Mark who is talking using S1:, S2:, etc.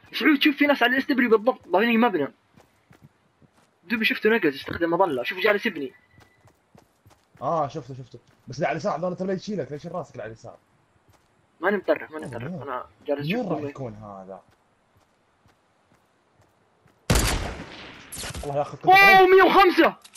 S1: سعود شوف في ناس على الاستبري بالضبط ضايعين مبنى. دوبي شفته نقز استخدم مظله، شوف جالس يبني.
S2: شفته بس اللي على اليسار هذول ترى يشيلك، ليش راسك اللي على اليسار؟
S1: ماني مطرف
S2: والله من وين؟
S1: انا جالس
S2: من
S1: اشوف
S2: وين راح
S1: هم.
S2: يكون هذا؟ الله ياخذ كنت
S1: اوه
S2: علي.
S1: 105